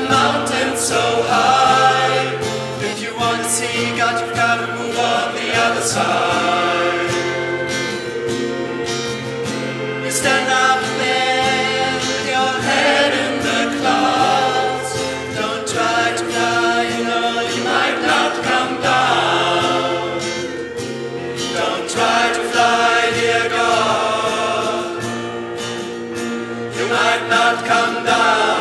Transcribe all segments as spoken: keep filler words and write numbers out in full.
mountain so high. If you want to see God, you've got to move on the other side. You stand up there with your head in the clouds. Don't try to fly, you know you might not come down. Don't try to fly, dear God. You might not come down.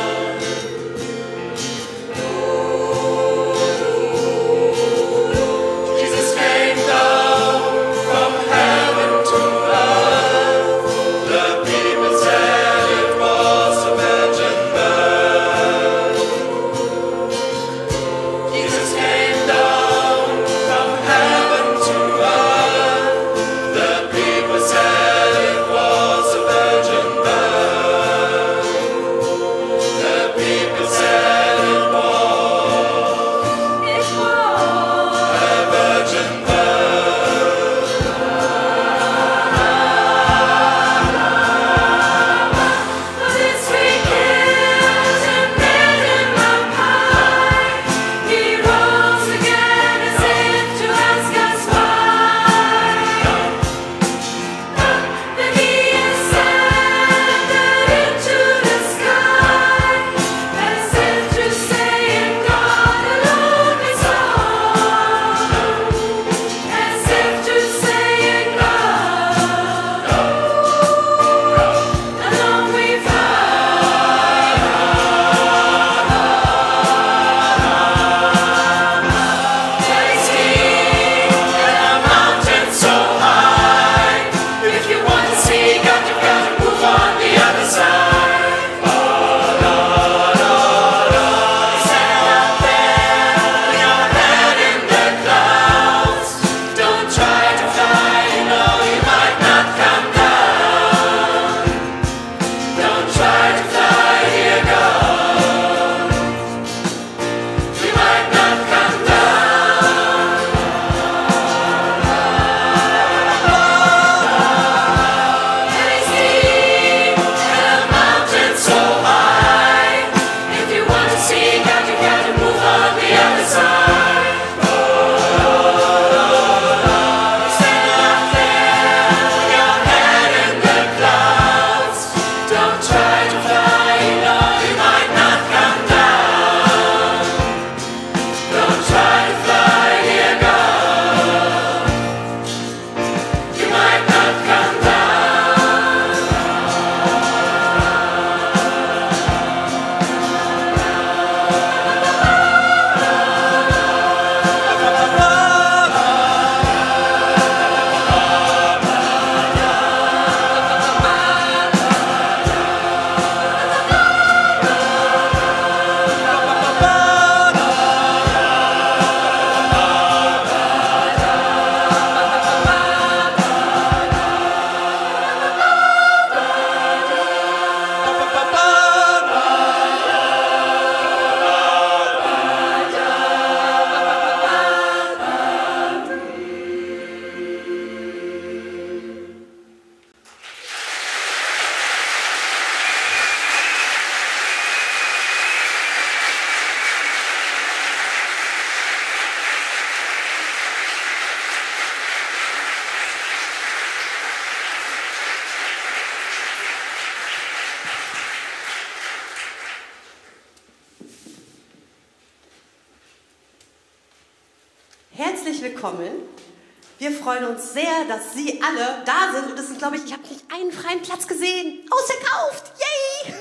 Herzlich willkommen. Wir freuen uns sehr, dass Sie alle da sind. Und es sind, glaube ich, ich habe nicht einen freien Platz gesehen. Ausverkauft! Yay!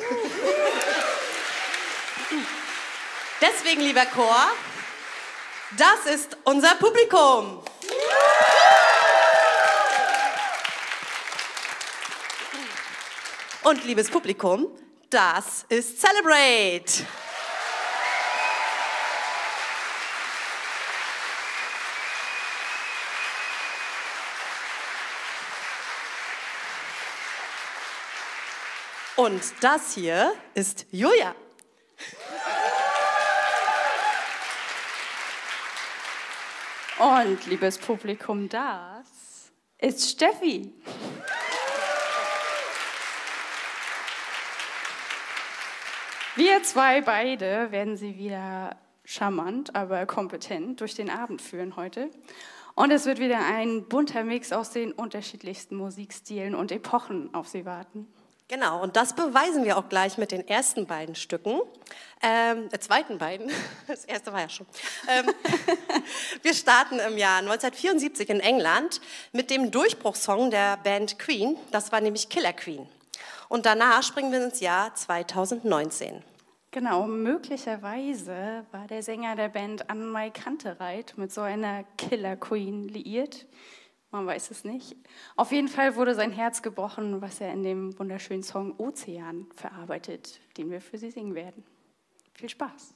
Deswegen, lieber Chor, das ist unser Publikum. Und liebes Publikum, das ist Celebrate. Und das hier ist Julia. Und liebes Publikum, das ist Steffi. Wir zwei beide werden Sie wieder charmant, aber kompetent durch den Abend führen heute. Und es wird wieder ein bunter Mix aus den unterschiedlichsten Musikstilen und Epochen auf Sie warten. Genau, und das beweisen wir auch gleich mit den ersten beiden Stücken. Ähm, der zweiten beiden, das erste war ja schon. Ähm, wir starten im Jahr neunzehnhundertvierundsiebzig in England mit dem Durchbruchssong der Band Queen, das war nämlich Killer Queen. Und danach springen wir ins Jahr zweitausendneunzehn. Genau, möglicherweise war der Sänger der Band Anne-Mai Kantereit mit so einer Killer Queen liiert. Man weiß es nicht. Auf jeden Fall wurde sein Herz gebrochen, was er in dem wunderschönen Song Ozean verarbeitet, den wir für Sie singen werden. Viel Spaß!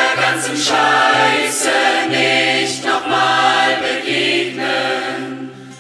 Scheiße nicht nochmal begegnen.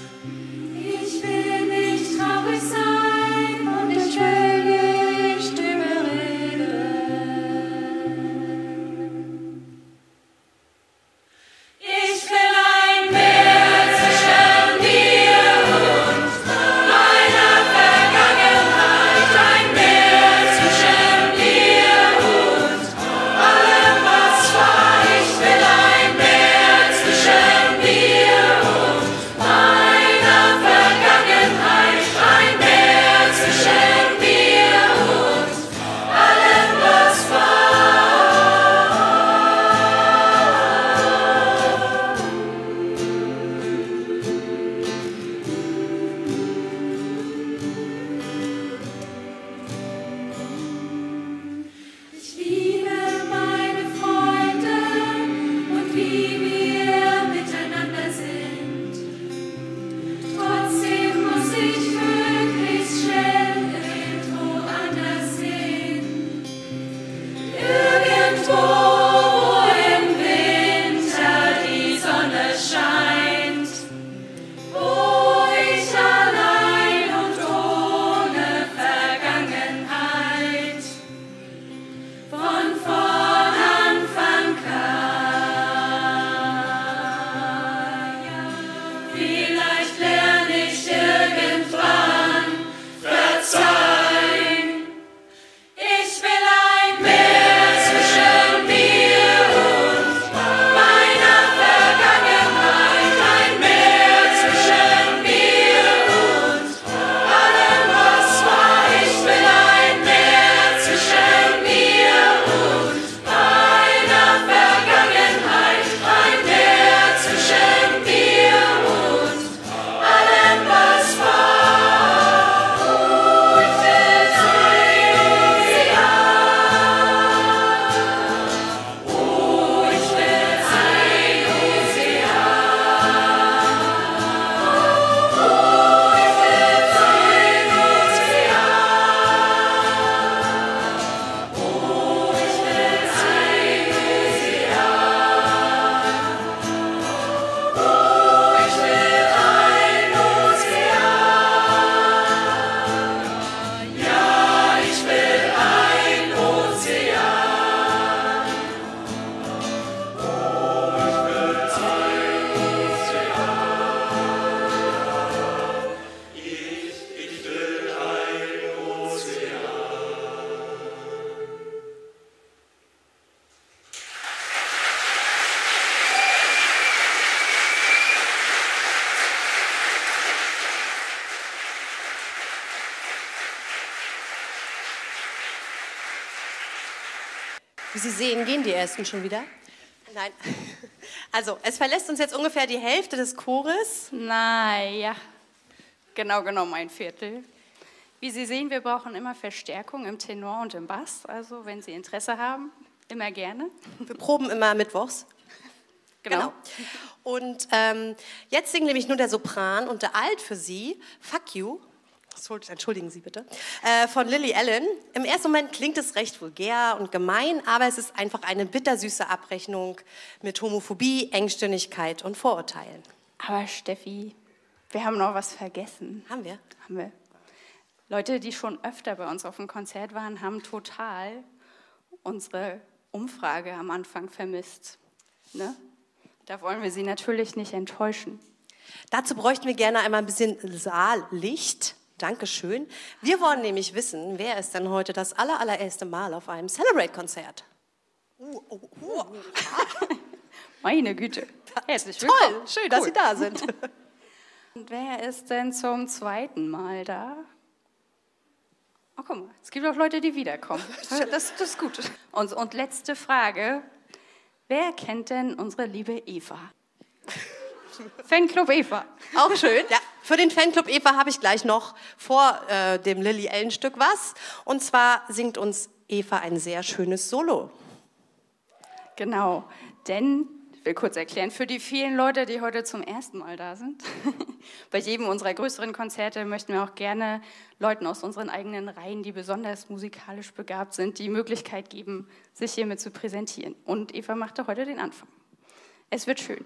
Wie Sie sehen, gehen die Ersten schon wieder. Nein. Also, es verlässt uns jetzt ungefähr die Hälfte des Chores. Naja, genau genommen ein Viertel. Wie Sie sehen, wir brauchen immer Verstärkung im Tenor und im Bass. Also, wenn Sie Interesse haben, immer gerne. Wir proben immer mittwochs. Genau. Genau. Und ähm, jetzt singt nämlich nur der Sopran und der Alt für Sie, Fuck You, entschuldigen Sie bitte, äh, von Lily Allen. Im ersten Moment klingt es recht vulgär und gemein, aber es ist einfach eine bittersüße Abrechnung mit Homophobie, Engstirnigkeit und Vorurteilen. Aber Steffi, wir haben noch was vergessen. Haben wir? Haben wir. Leute, die schon öfter bei uns auf dem Konzert waren, haben total unsere Umfrage am Anfang vermisst. Ne? Da wollen wir Sie natürlich nicht enttäuschen. Dazu bräuchten wir gerne einmal ein bisschen Saallicht. Dankeschön. Wir wollen nämlich wissen, wer ist denn heute das aller, allererste Mal auf einem Celebrate-Konzert? Uh, uh, uh. Meine Güte. Herzlich willkommen. Toll, schön, cool, dass Sie da sind. Und wer ist denn zum zweiten Mal da? Oh, guck mal, es gibt auch Leute, die wiederkommen. Das, das ist gut. Und, und letzte Frage. Wer kennt denn unsere liebe Eva? Fanclub Eva. Auch schön. Ja, für den Fanclub Eva habe ich gleich noch vor äh, dem Lily Allen Stück was. Und zwar singt uns Eva ein sehr schönes Solo. Genau, denn, ich will kurz erklären, für die vielen Leute, die heute zum ersten Mal da sind, bei jedem unserer größeren Konzerte möchten wir auch gerne Leuten aus unseren eigenen Reihen, die besonders musikalisch begabt sind, die Möglichkeit geben, sich hiermit zu präsentieren. Und Eva machte heute den Anfang. Es wird schön.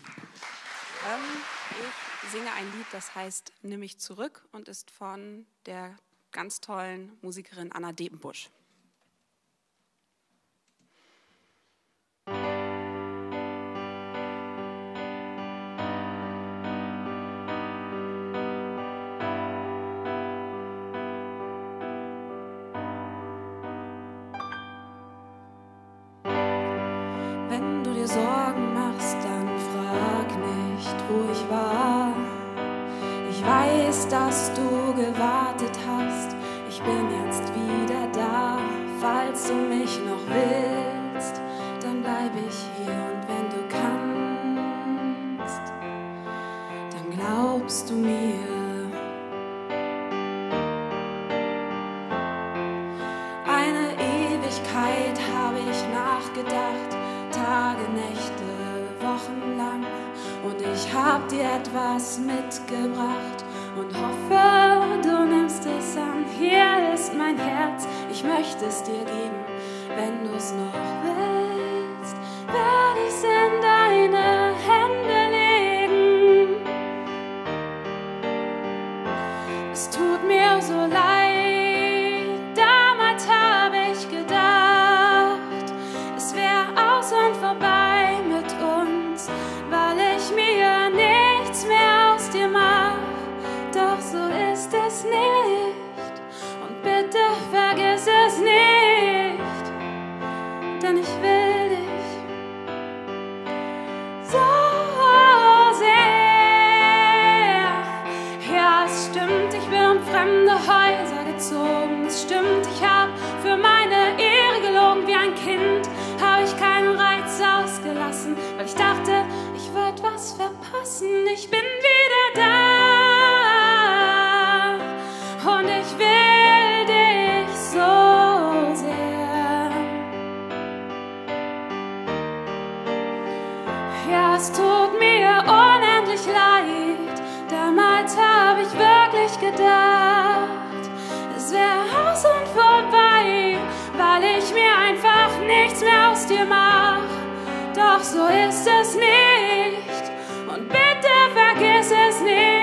Ich singe ein Lied, das heißt Nimm mich zurück und ist von der ganz tollen Musikerin Anna Debenbusch. Wenn du dir Sorgen machst, dann frag nicht, wo ich war. Ich weiß, dass du gewartet hast. Ich bin jetzt wieder da. Falls du mich noch willst, dann bleib ich hier. Und wenn du kannst, dann glaubst du mir. Eine Ewigkeit habe ich nachgedacht. Tage, Nächte, Wochen lang. Und ich hab dir etwas mitgebracht und hoffe, du nimmst es an. Hier ist mein Herz, ich möchte es dir geben. Wenn du es noch willst, werde ich's in deine Hände legen. Es tut mir so leid, damals habe ich gedacht, es wäre aus und vorbei mit uns, weil ich mir nichts mehr aus dir mach. Doch so ist es nicht und bitte vergiss es nicht, denn ich will dich so sehr. Ja, es stimmt, ich bin um fremde Häuser gezogen. Es stimmt, ich hab für meine Ehre gelogen. Wie ein Kind habe ich keinen Reiz ausgelassen, weil ich dachte, ich würde was verpassen. Ich bin wieder da und ich will dich so sehr. Ja, es tut mir unendlich leid. Damals habe ich wirklich gedacht, es wäre aus und vorbei, weil ich mir einfach nichts mehr aus dir mach. Doch so ist es nicht und bitte vergiss es nicht.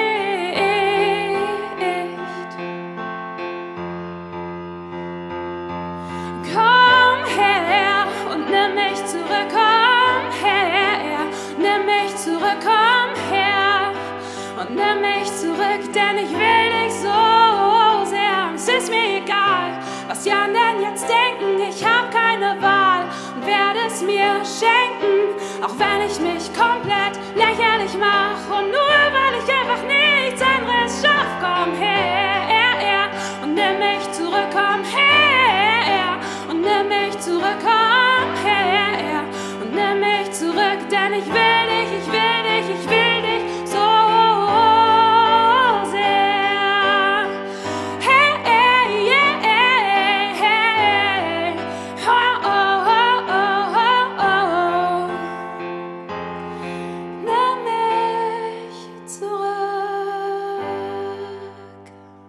Komm her und nimm mich zurück, komm her, nimm mich zurück, komm her und nimm mich zurück, denn ich will dich so sehr. Es ist mir egal, was die anderen jetzt denken, ich hab keine Wahl und werde es mir schenken, auch wenn ich mich komplett lächerlich mach. Und nur weil ich einfach nichts anderes schaff, komm her und nimm mich zurück, komm her und nimm mich zurück, komm denn ich will dich, ich will dich, ich will dich so sehr. Hey, yeah, hey, oh, oh, oh, oh, oh. Nimm mich zurück.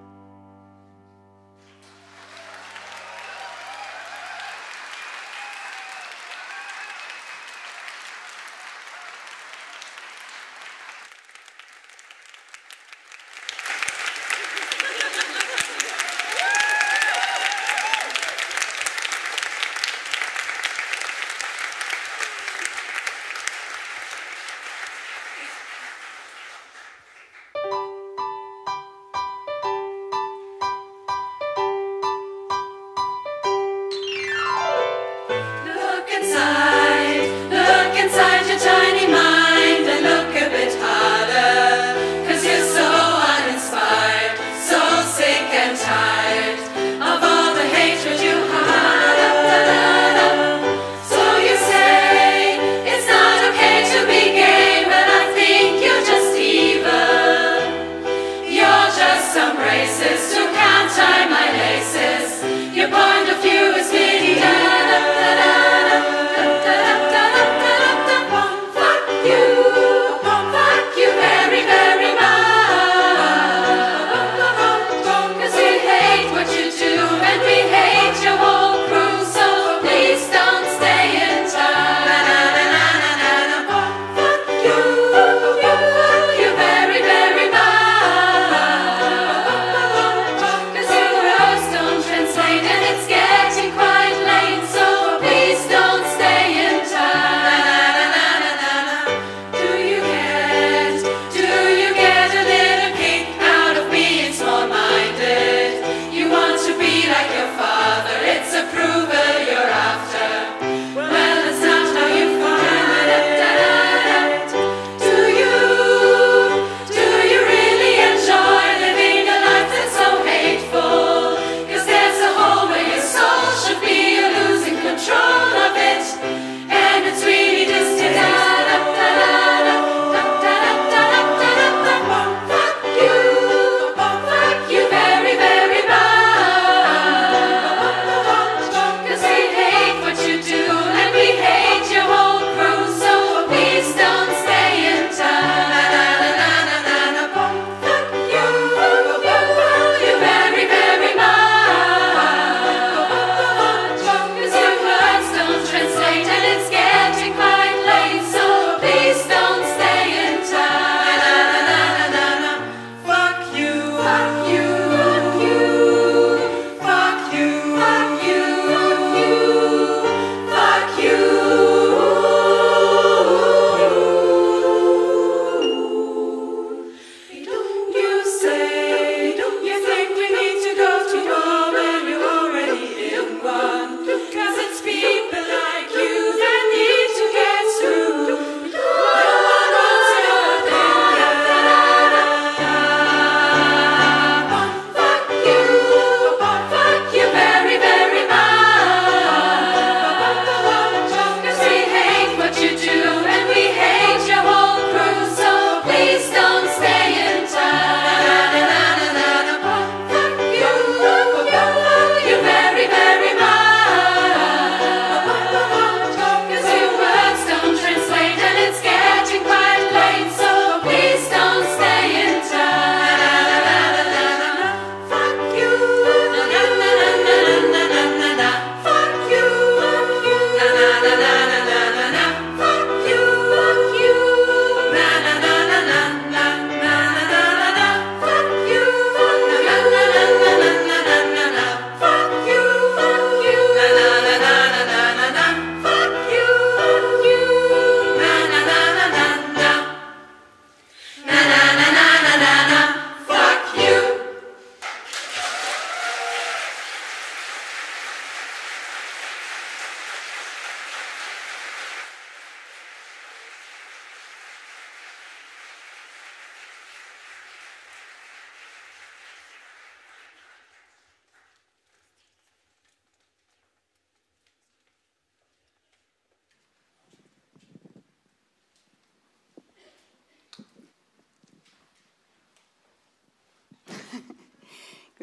Look inside, look inside your tiny mind and look a bit harder, 'cause you're so uninspired, so sick and tired of all the hatred you harbor. So you say it's not okay to be gay, but I think you're just evil. You're just some racist who can't tie my laces. Your point of view is really fuck you, fuck you very, very much. 'Cause we hate what you do and we hate your whole crew, so please don't stay in touch. Fuck you, fuck you very, very much. 'Cause your words don't translate and it's getting quite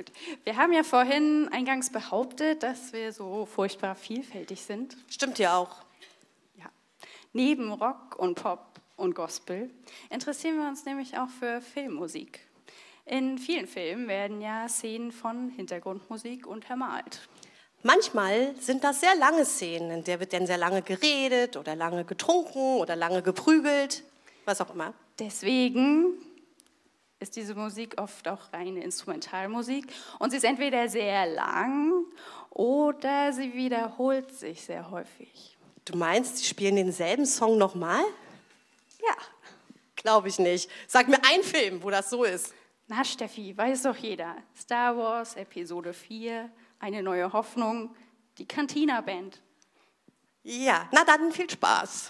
Gut. Wir haben ja vorhin eingangs behauptet, dass wir so furchtbar vielfältig sind. Stimmt ja auch. Ja. Neben Rock und Pop und Gospel interessieren wir uns nämlich auch für Filmmusik. In vielen Filmen werden ja Szenen von Hintergrundmusik untermalt. Manchmal sind das sehr lange Szenen, in der wird dann sehr lange geredet oder lange getrunken oder lange geprügelt, was auch immer. Deswegen ist diese Musik oft auch reine Instrumentalmusik und sie ist entweder sehr lang oder sie wiederholt sich sehr häufig. Du meinst, sie spielen denselben Song nochmal? Ja. Glaube ich nicht. Sag mir einen Film, wo das so ist. Na Steffi, weiß doch jeder. Star Wars, Episode vier, Eine neue Hoffnung, die Cantina Band. Ja, na dann viel Spaß.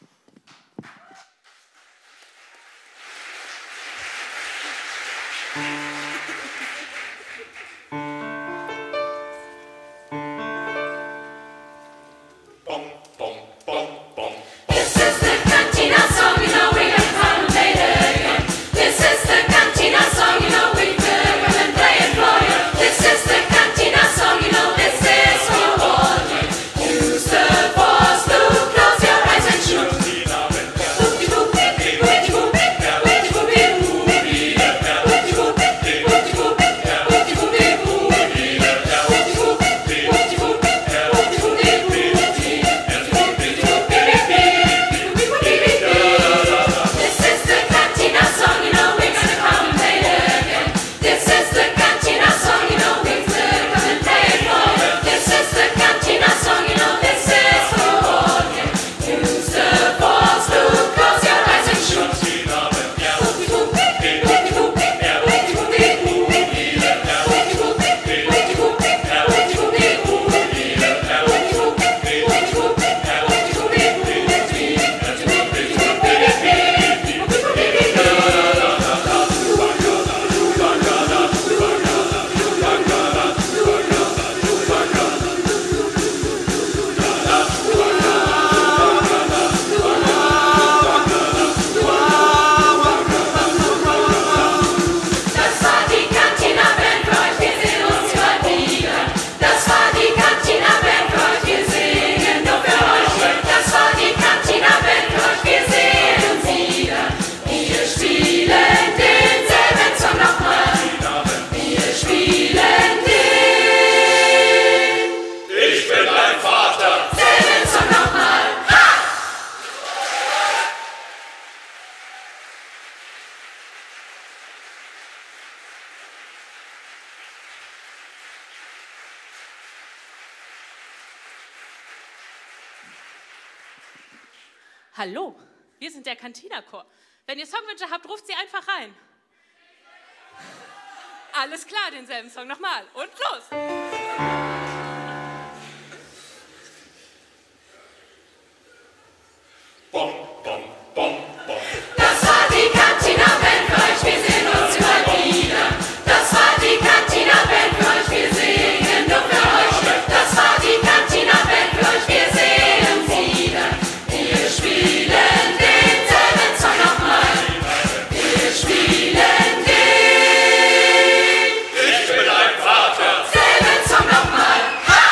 Hallo, wir sind der Cantina-Chor. Wenn ihr Songwünsche habt, ruft sie einfach rein. Alles klar, denselben Song nochmal. Und los! Bom, bom, bom, bom. Das war die Cantina-Band für euch, wir sehen uns immer wieder. Das war die Cantina-Band für euch, wir singen nur für euch. Das war die Cantina-Band für euch, wir sehen wieder. Wir spielen denselben Song nochmal. Wir spielen den. Ich bin ein Vater. Selben Song nochmal. Ha!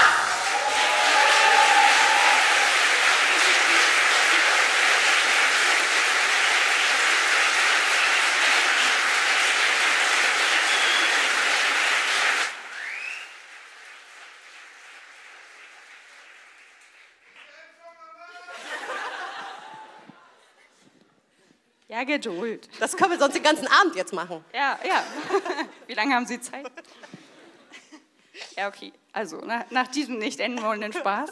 Ja, Geduld. Das können wir sonst den ganzen Abend jetzt machen. Ja, ja. Wie lange haben Sie Zeit? Ja, okay. Also, nach, nach diesem nicht enden wollenden Spaß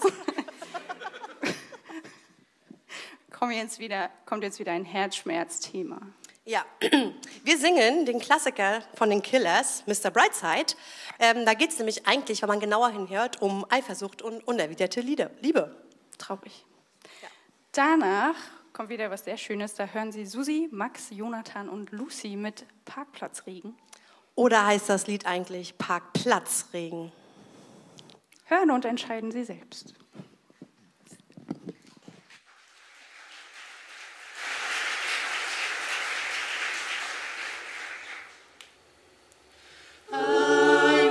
kommt jetzt wieder, kommt jetzt wieder ein Herzschmerzthema. Ja, wir singen den Klassiker von den Killers, Mister Brightside. Ähm, da geht es nämlich eigentlich, wenn man genauer hinhört, um Eifersucht und unerwiderte Liebe. Traurig. Ja. Danach kommt wieder was sehr Schönes. Da hören Sie Susi, Max, Jonathan und Lucy mit Parkplatzregen. Oder heißt das Lied eigentlich Parkplatzregen? Hören und entscheiden Sie selbst. I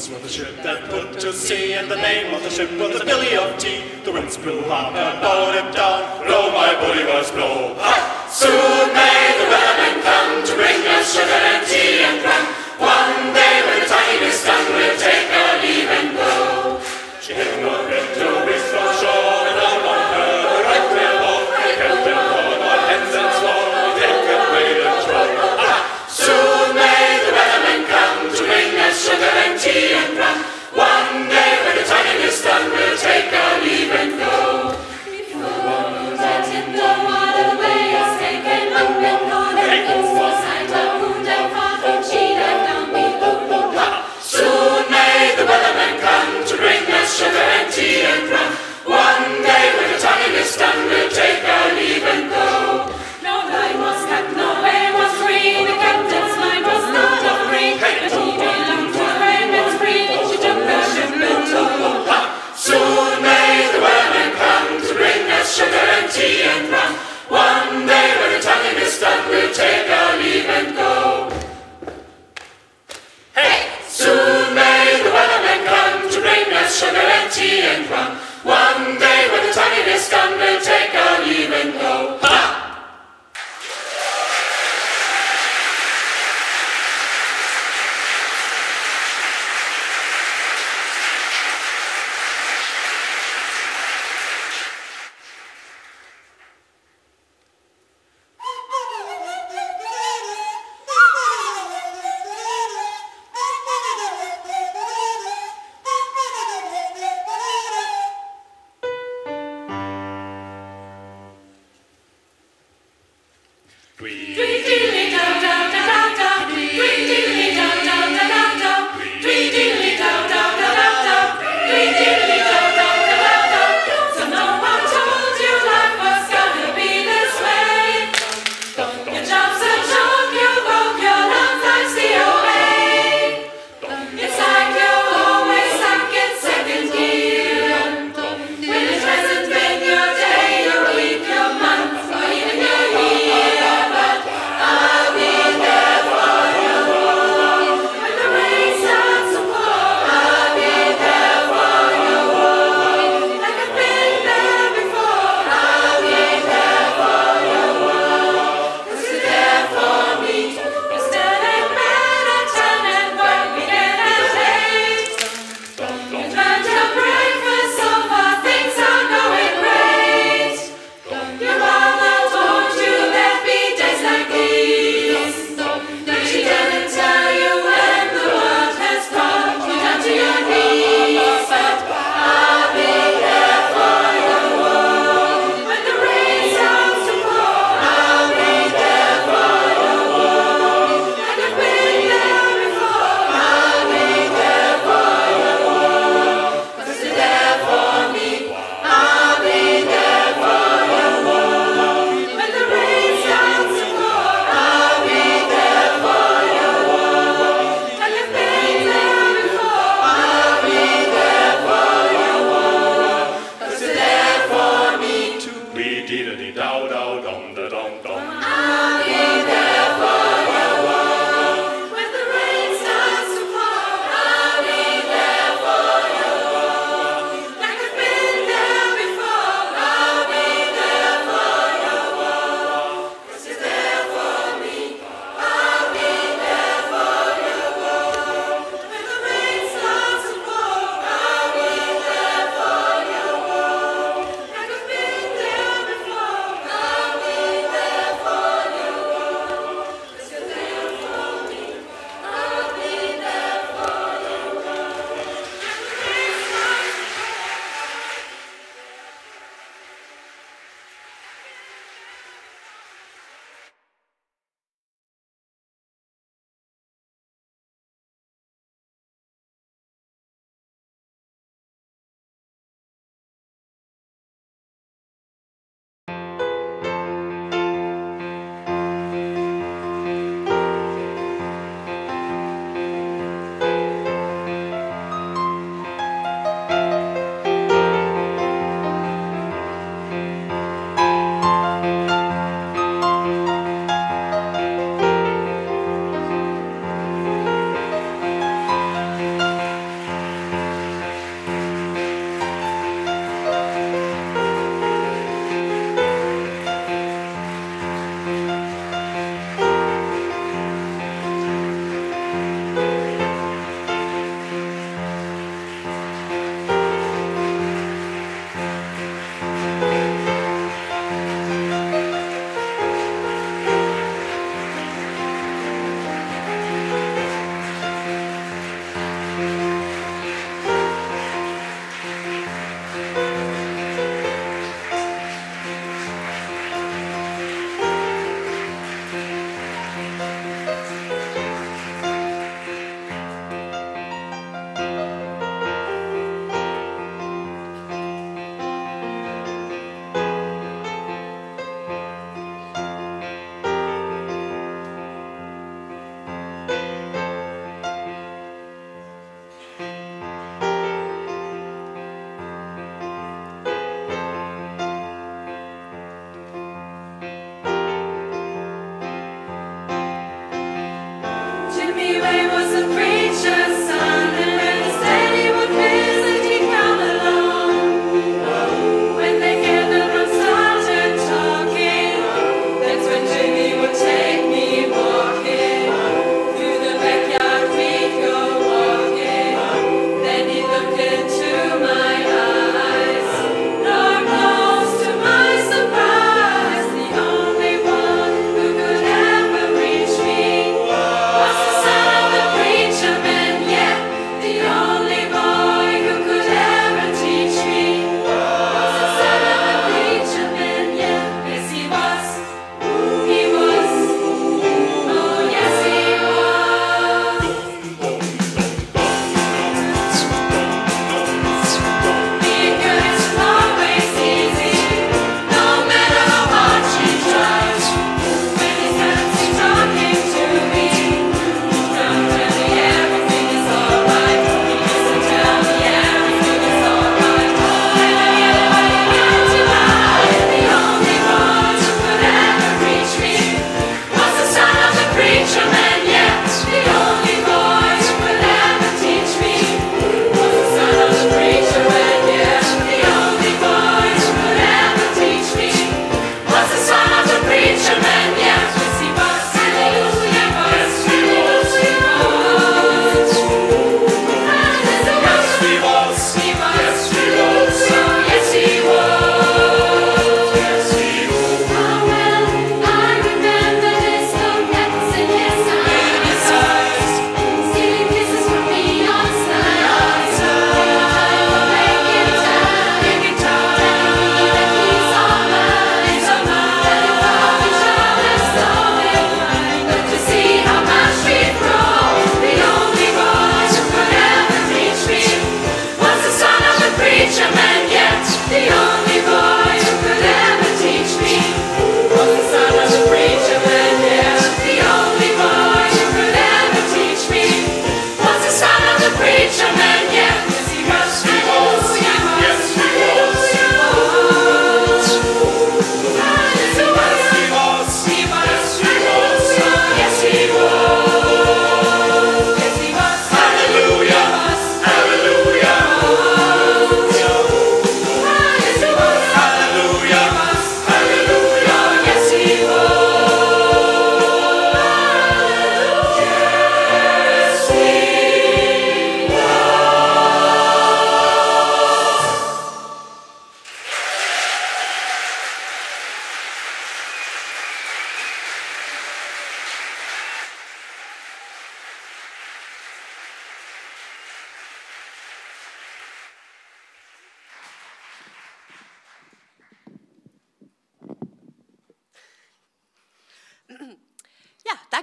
once was a ship that put to sea, and the name of the ship was the Billy of Tea. The winds blew hard and bowed him down, blow my bully was blow. Ha! Soon may the weathermen come to bring us sugar and tea and rum. One day when the time is done, we'll take our leave and go. She hit no head to reach from shore, and all on her the right whale bore. They kept him on our heads and swore, we take and wade and throw. Ha! Soon may the weathermen come to bring us sugar and tea and rum. One day when the time is done, we'll take our leave and go. Before we let him go all the way, take him up and gone, and it's the sight of wound and fought and cheat and down below. Ha! Soon may the weathermen come to bring us sugar and tea and rum. One day when the time is done, we'll take our leave and go. No line was cut, no way was free. The captain's mind was not a free, but he belonged to Raymond's free. She took the ship and took. Ha! Soon may the weathermen come to bring us sugar and tea and rum. One day when the time is done, we'll take our leave and go. Hey! Soon may the weathermen come to bring us sugar and tea and rum. One day when the time is done, we'll take our leave and go. Ha!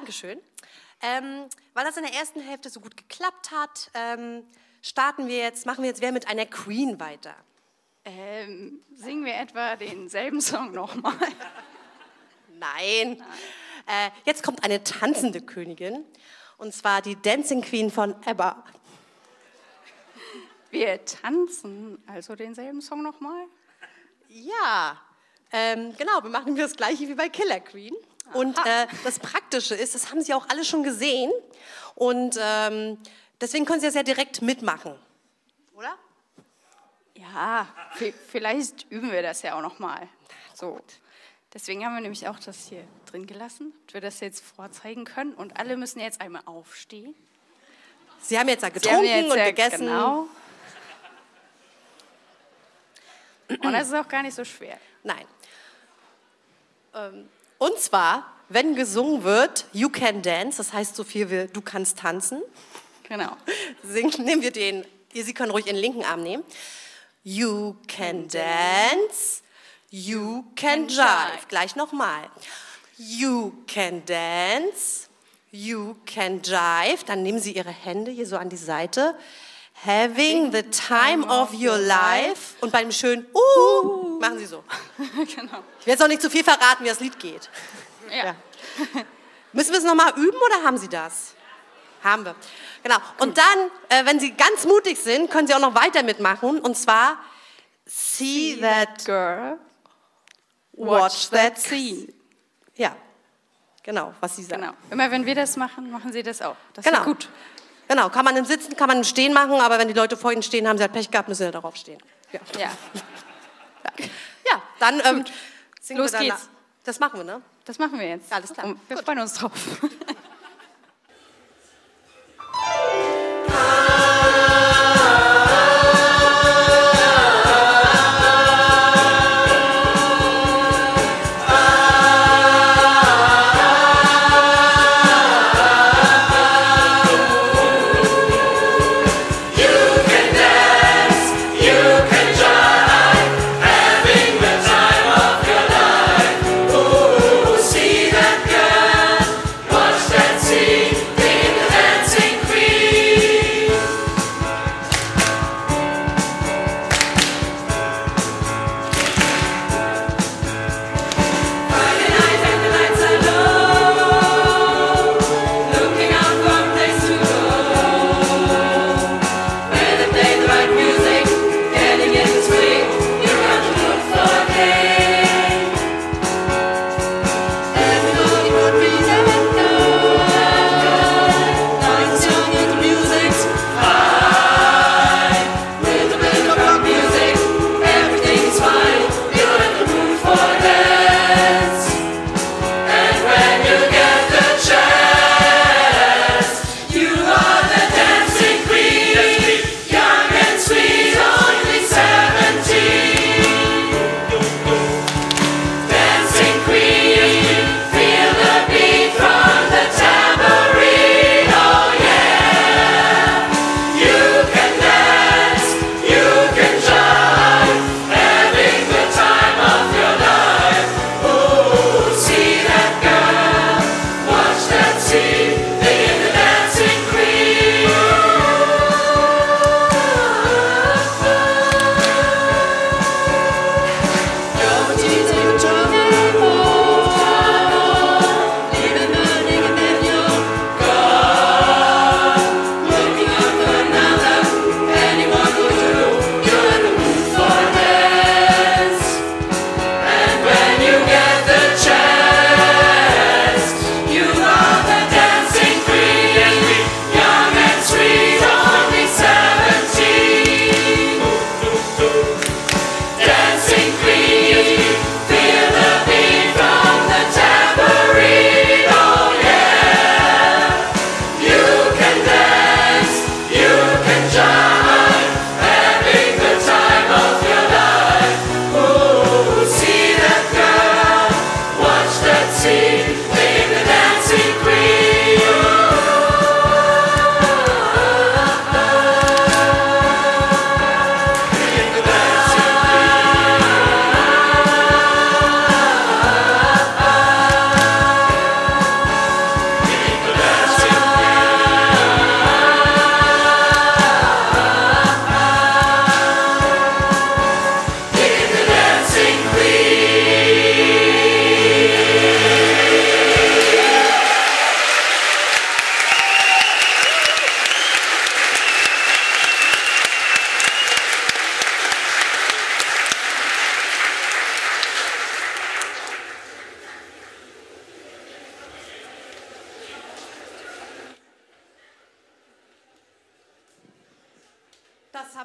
Dankeschön. Ähm, weil das in der ersten Hälfte so gut geklappt hat, ähm, starten wir jetzt, machen wir jetzt Wer mit einer Queen weiter. Ähm, singen wir etwa denselben Song nochmal? Nein. Äh, jetzt kommt eine tanzende Königin, und zwar die Dancing Queen von ABBA. Wir tanzen also denselben Song nochmal? Ja, ähm, genau, wir machen das gleiche wie bei Killer Queen. Und äh, das Praktische ist, das haben Sie auch alle schon gesehen. Und ähm, deswegen können Sie das ja direkt mitmachen. Oder? Ja, vielleicht üben wir das ja auch nochmal. So. Deswegen haben wir nämlich auch das hier drin gelassen, dass wir das jetzt vorzeigen können. Und alle müssen jetzt einmal aufstehen. Sie haben jetzt ja getrunken jetzt und ja, gegessen. Genau. Und das ist auch gar nicht so schwer. Nein. Ähm, und zwar, wenn gesungen wird, You Can Dance, das heißt so viel wie du kannst tanzen. Genau. Singen, nehmen wir den, Sie können ruhig Ihren linken Arm nehmen. You can dance, you can jive. Gleich nochmal. You can dance, you can jive. Dann nehmen Sie Ihre Hände hier so an die Seite. Having the time of your life. Und beim schönen Uh, machen Sie so. Genau. Ich werde jetzt auch nicht zu viel verraten, wie das Lied geht. Ja. Ja. Müssen wir es nochmal üben oder haben Sie das? Haben wir. Genau. Und dann, äh, wenn Sie ganz mutig sind, können Sie auch noch weiter mitmachen. Und zwar See that Girl, watch that scene. Ja, genau, was Sie sagen. Genau. Immer wenn wir das machen, machen Sie das auch. Das Genau. ist gut. Genau, kann man im Sitzen, kann man im Stehen machen, aber wenn die Leute vor Ihnen stehen, haben Sie halt Pech gehabt, müssen Sie darauf stehen. Ja, Ja. ja dann ähm, singen Los wir dann geht's. nach. Das machen wir, ne? Das machen wir jetzt. Alles klar. Und wir Gut. freuen uns drauf. See that girl, watch that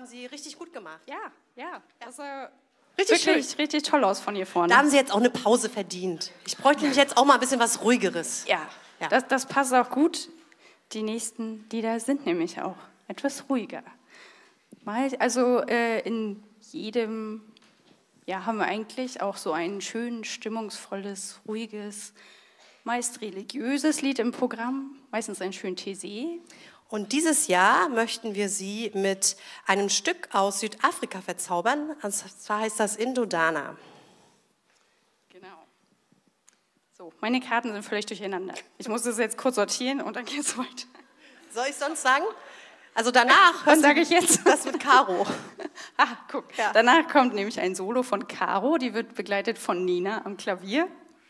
haben Sie richtig gut gemacht. Ja, ja. Das sah Richtig wirklich schön. richtig toll aus von hier vorne. Da haben Sie jetzt auch eine Pause verdient. Ich bräuchte nämlich jetzt auch mal ein bisschen was Ruhigeres. ja, Ja. Das, das passt auch gut. Die nächsten Lieder sind nämlich auch etwas ruhiger. Mal, also äh, in jedem Jahr haben wir eigentlich auch so ein schön stimmungsvolles, ruhiges, meist religiöses Lied im Programm, meistens ein schön Taizé. Und dieses Jahr möchten wir Sie mit einem Stück aus Südafrika verzaubern. Und zwar heißt das Indodana. Genau. So, meine Karten sind völlig durcheinander. Ich muss das jetzt kurz sortieren und dann geht's weiter. Soll ich sonst sagen? Also danach Was sage ich jetzt? das mit Caro. Ah, guck. Ja. Danach kommt nämlich ein Solo von Caro, die wird begleitet von Nina am Klavier.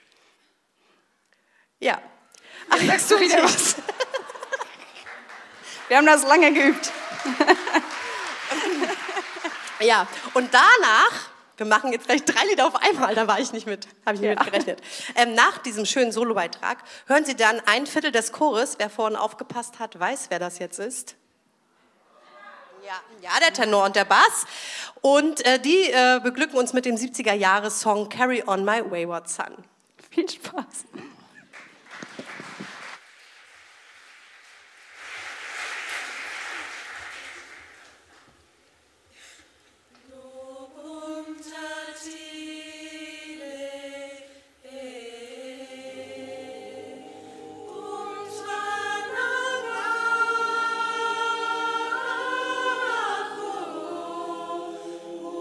Ja. Ach, sagst du wieder was? Wir haben das lange geübt. Ja, und danach, wir machen jetzt gleich drei Lieder auf einmal, da war ich nicht mit, habe ich nicht Ja. mit gerechnet. Ähm, nach diesem schönen Solobeitrag hören Sie dann ein Viertel des Chores. Wer vorhin aufgepasst hat, weiß, wer das jetzt ist. Ja, ja, der Tenor und der Bass. Und äh, die äh, beglücken uns mit dem siebziger-Jahres-Song Carry on My Wayward Son. Viel Spaß.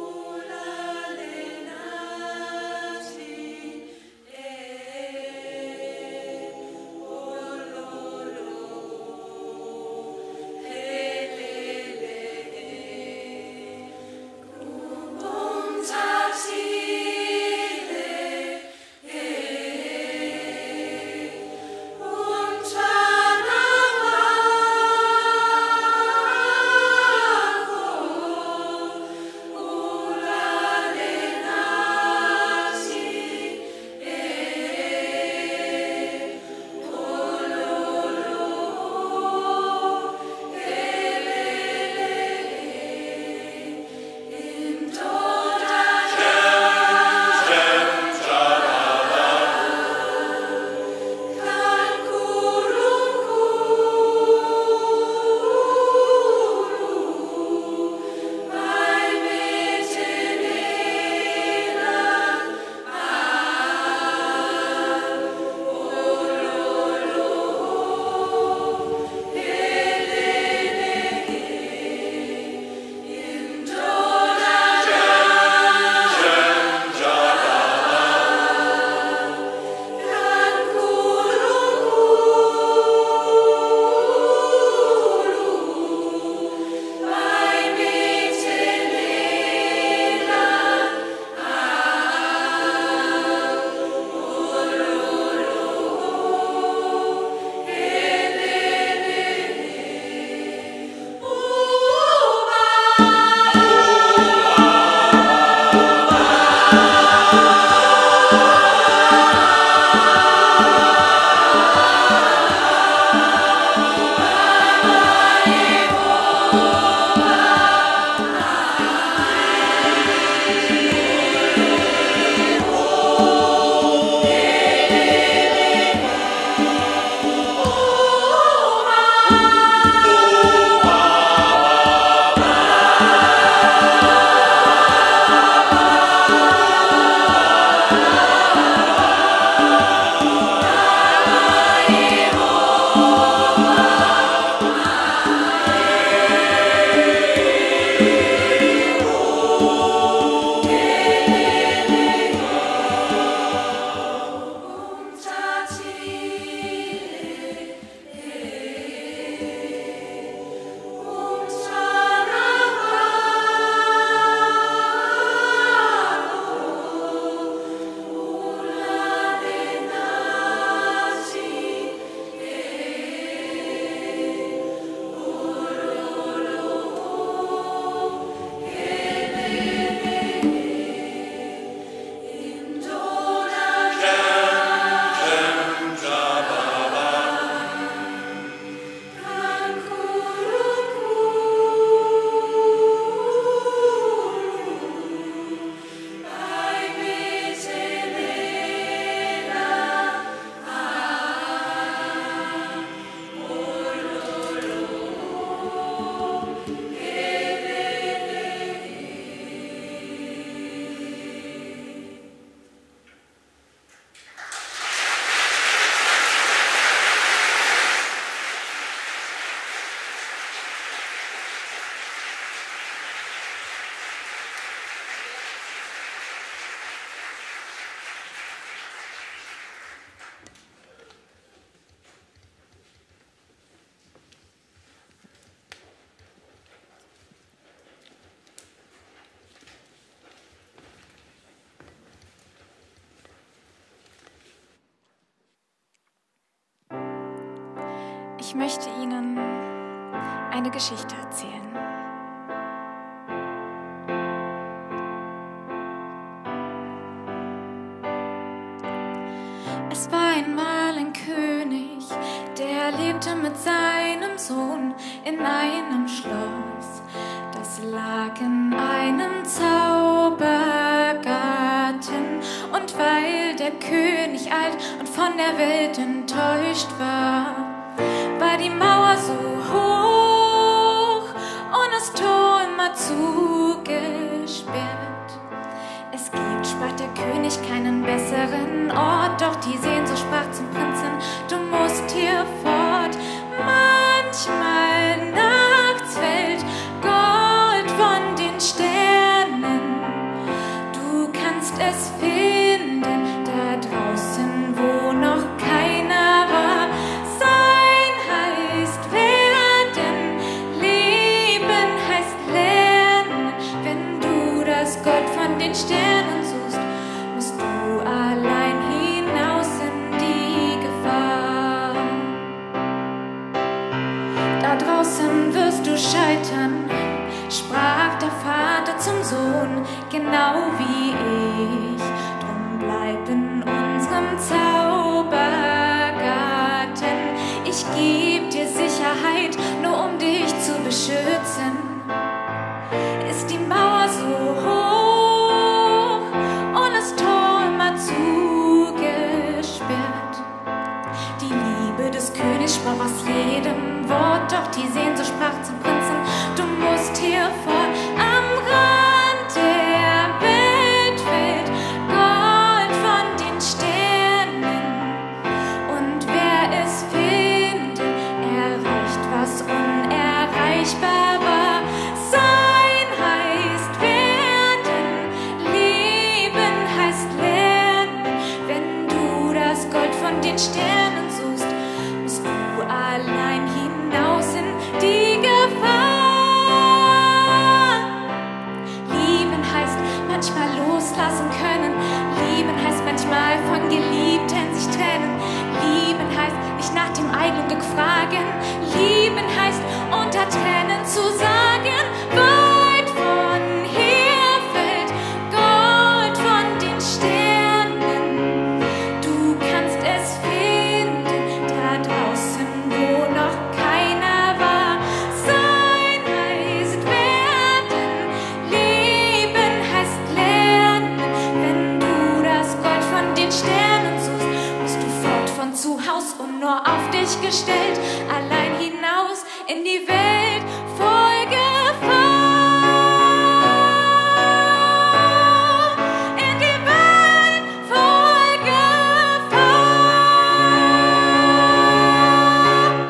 Lenati, eh. Ich möchte Ihnen eine Geschichte erzählen. Es war einmal ein König, der lebte mit seinem Sohn in einem Schloss. Das lag in einem Zaubergarten. Und weil der König alt und von der Welt enttäuscht war, war die Mauer so hoch und das Tor immer zugesperrt. Es gibt, sprach der König, keinen besseren Ort, doch die Sehnsucht sprach zum Prinzen, du musst hier fort. Manchmal nachts fällt Gold von den Sternen, du kannst es finden, da draußen, wo noch keiner war. Sein heißt werden, Leben heißt lernen. Wenn du das Gold von den Sternen suchst, musst du allein hinaus in die Gefahr. Da draußen wirst du scheitern, sprach der Vater zum Sohn, genau wie ich. Drum bleib in unserem Zaubergarten. Ich geb dir Sicherheit, nur um dich zu beschützen. Ist die Mauer so hoch und das Tor immer zugesperrt. Die Liebe des Königs sprach aus jedem Wort, doch die Sehnsucht sprach zum Prinzen, du musst hier fort. Am Rand der Welt fällt Gold von den Sternen, und wer es findet, erreicht, was unerreichbar war. Sein heißt werden, Leben heißt lernen. Wenn du das Gold von den Sternen suchst, musst du allein hinaus in die Gefahr. Lieben heißt manchmal loslassen können. Lieben heißt manchmal von Geliebten sich trennen. Lieben heißt nicht nach dem eigenen Glück fragen. Lieben heißt unter Tränen zu sagen, weit von hier fällt Gold von den Sternen. Du kannst es finden, da draußen, wo noch keiner war. Sein heißt werden, Leben heißt lernen. Wenn du das Gold von den Sternen suchst, musst du fort von zu Haus und nur auf dich gestellt, allein hinaus in die Welt voll Gefahr. In die Welt voll Gefahr.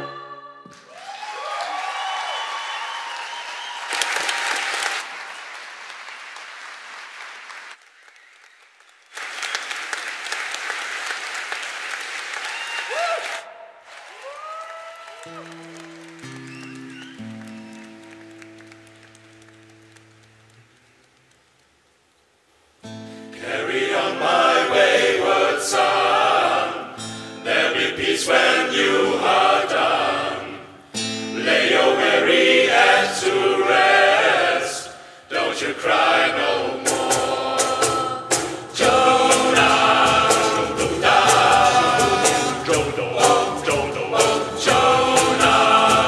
Carry on my wayward son. There'll be peace when you are done. Lay your weary head to rest. Don't you cry no more. Jonah, Jonah, Jonah, Jonah,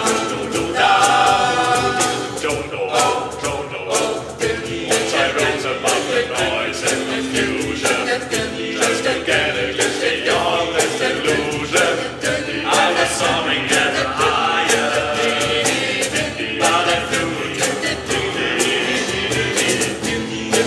Sirens above the noise and confusion, just to get against the youngest illusion. I was soaring ever higher, but I flew.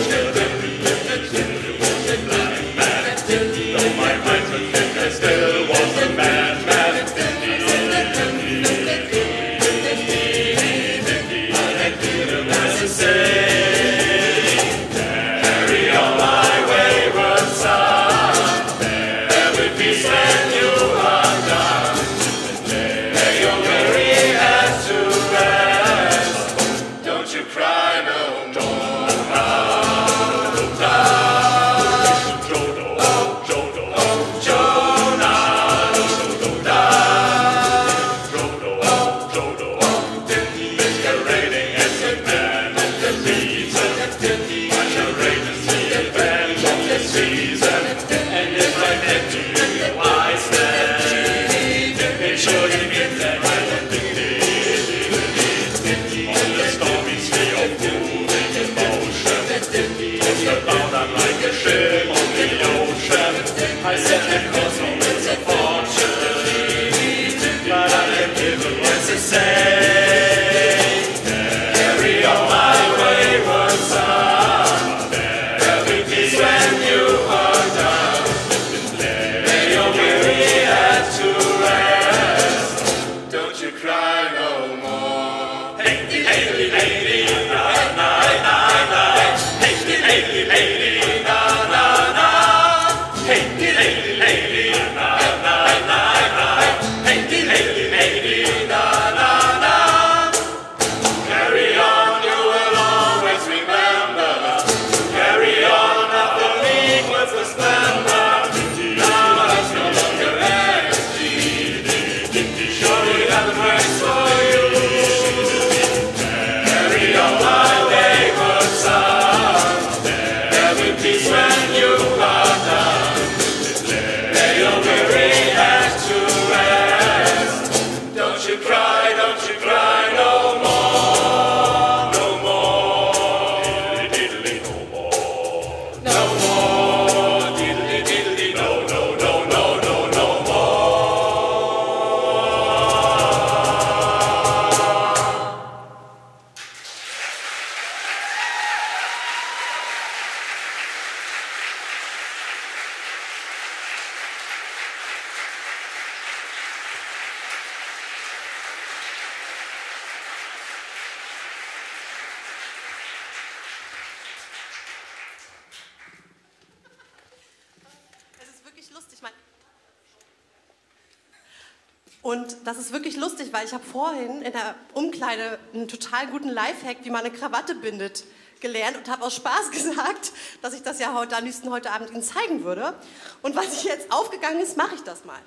Und das ist wirklich lustig, weil ich habe vorhin in der Umkleide einen total guten Lifehack, wie man eine Krawatte bindet, gelernt und habe aus Spaß gesagt, dass ich das ja heute, am liebsten heute Abend Ihnen zeigen würde. Und was ich jetzt aufgegangen ist, mache ich das mal.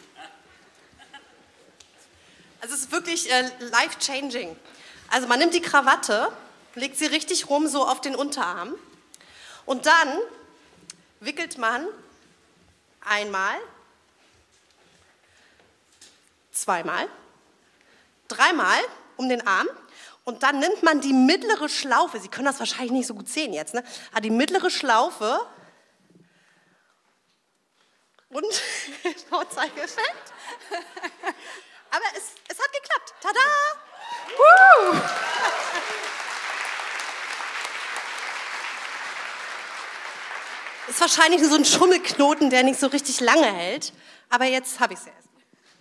Also es ist wirklich äh, life-changing. Also man nimmt die Krawatte, legt sie richtig rum, so auf den Unterarm. Und dann wickelt man einmal, zweimal, dreimal um den Arm und dann nimmt man die mittlere Schlaufe, Sie können das wahrscheinlich nicht so gut sehen jetzt, ne? Aber die mittlere Schlaufe und Vorzeigeffekt. Aber es, es hat geklappt. Tada! Woo! Ist wahrscheinlich so ein Schummelknoten, der nicht so richtig lange hält, aber jetzt habe ich es ja erst.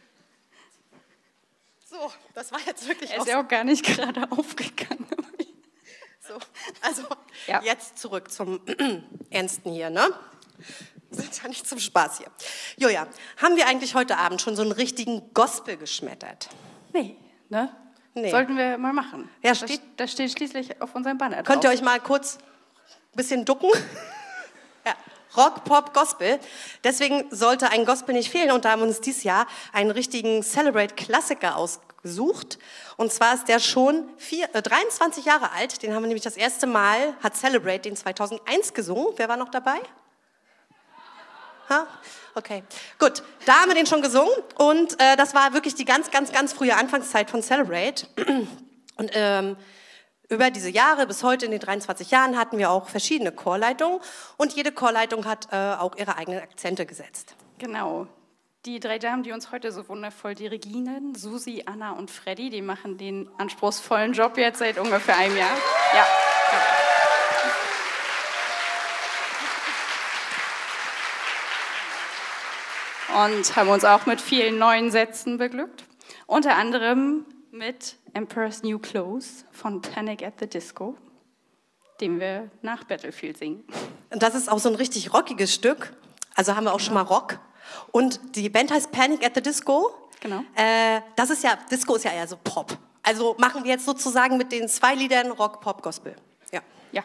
So, das war jetzt wirklich. Er ist ja auch gar nicht gerade aufgegangen. So, also ja. Jetzt zurück zum Ernsten hier, ne? Wir sind ja nicht zum Spaß hier. Julia, haben wir eigentlich heute Abend schon so einen richtigen Gospel geschmettert? Nee, ne? Nee. Sollten wir mal machen. Ja, das, steht, das steht schließlich auf unserem Banner drauf. Könnt ihr euch mal kurz ein bisschen ducken? Ja. Rock, Pop, Gospel. Deswegen sollte ein Gospel nicht fehlen und da haben wir uns dieses Jahr einen richtigen Celebrate-Klassiker ausgesucht. Und zwar ist der schon vier, äh, dreiundzwanzig Jahre alt. Den haben wir nämlich das erste Mal, hat Celebrate den zweitausendeins gesungen. Wer war noch dabei? Ha? Okay, gut. Da haben wir den schon gesungen und äh, das war wirklich die ganz, ganz, ganz frühe Anfangszeit von Celebrate. Und ähm, über diese Jahre, bis heute in den dreiundzwanzig Jahren, hatten wir auch verschiedene Chorleitungen und jede Chorleitung hat äh, auch ihre eigenen Akzente gesetzt. Genau. Die drei Damen, die uns heute so wundervoll dirigieren, Susi, Anna und Freddy, die machen den anspruchsvollen Job jetzt seit ungefähr einem Jahr. Ja. Und haben uns auch mit vielen neuen Sätzen beglückt. Unter anderem mit Emperor's New Clothes von Panic at the Disco, den wir nach Battlefield singen. Und das ist auch so ein richtig rockiges Stück. Also haben wir auch schon mal Rock. Und die Band heißt Panic at the Disco. Genau. Äh, das ist ja, Disco ist ja eher so Pop. Also machen wir jetzt sozusagen mit den zwei Liedern Rock, Pop, Gospel. Ja. Ja.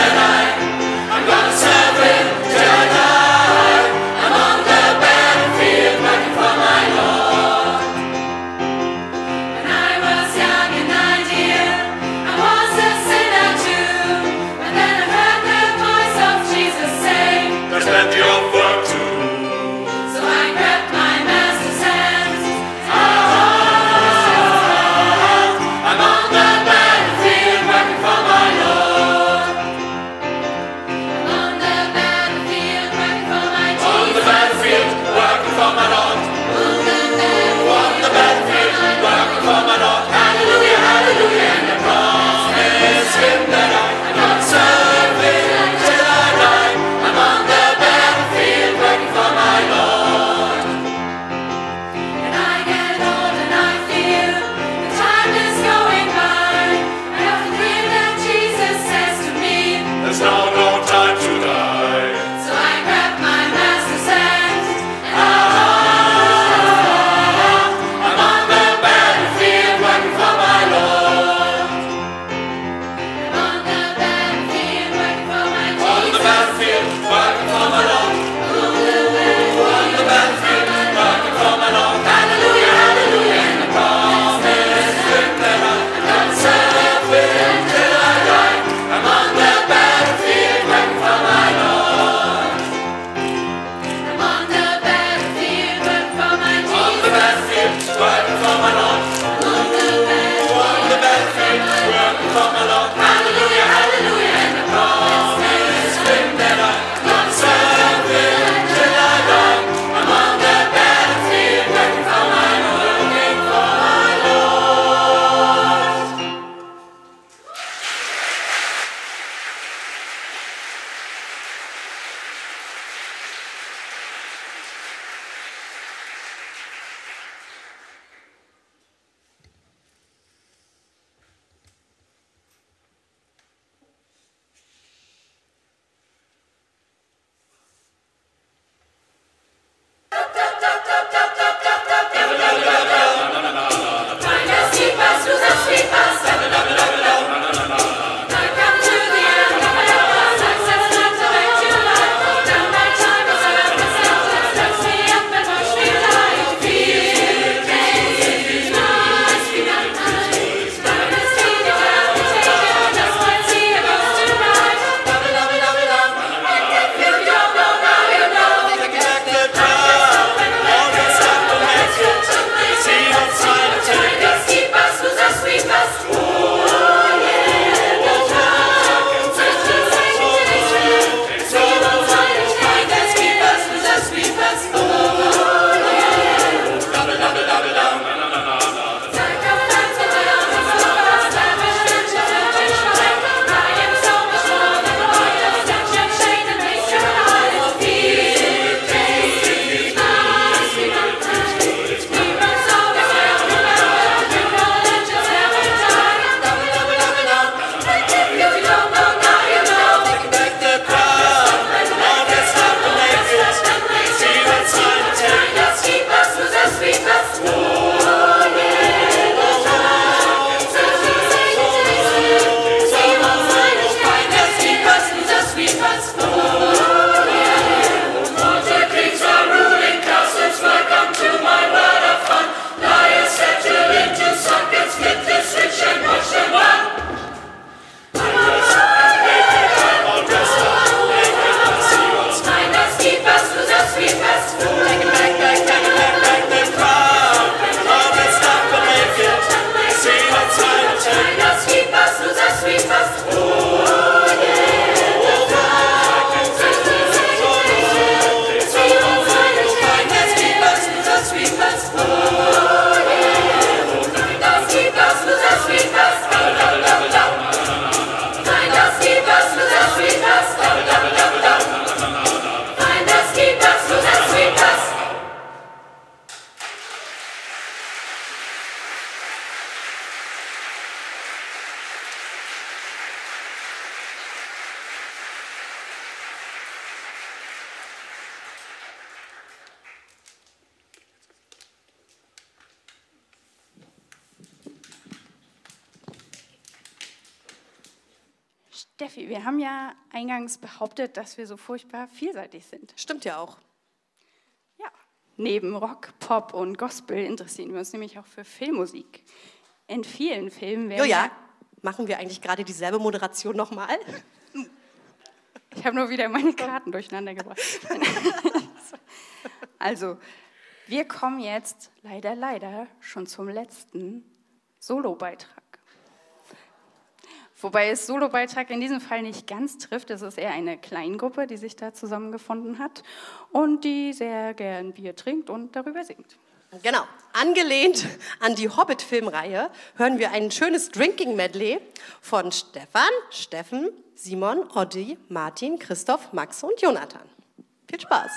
I'm gonna serve him till I die. I'm on the battlefield. Steffi, wir haben ja eingangs behauptet, dass wir so furchtbar vielseitig sind. Stimmt ja auch. Ja, neben Rock, Pop und Gospel interessieren wir uns nämlich auch für Filmmusik. In vielen Filmen werden... Joja, machen wir eigentlich gerade dieselbe Moderation nochmal? Ich habe nur wieder meine Karten durcheinander gebracht. Also, wir kommen jetzt leider, leider schon zum letzten Solobeitrag. Wobei es Solobeitrag in diesem Fall nicht ganz trifft. Es ist eher eine Kleingruppe, die sich da zusammengefunden hat und die sehr gern Bier trinkt und darüber singt. Genau, angelehnt an die Hobbit-Filmreihe hören wir ein schönes Drinking-Medley von Stefan, Steffen, Simon, Oddi, Martin, Christoph, Max und Jonathan. Viel Spaß!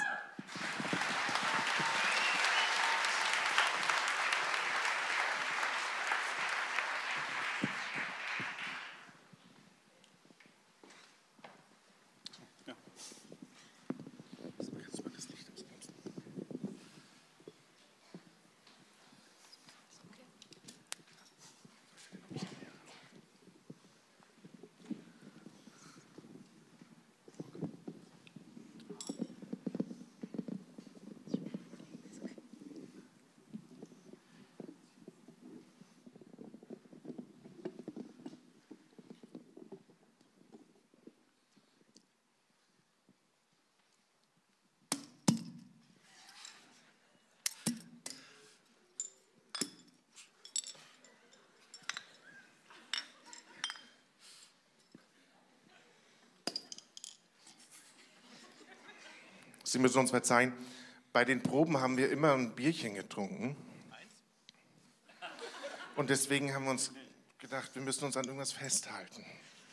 Sie müssen uns verzeihen, bei den Proben haben wir immer ein Bierchen getrunken. Und deswegen haben wir uns gedacht, wir müssen uns an irgendwas festhalten.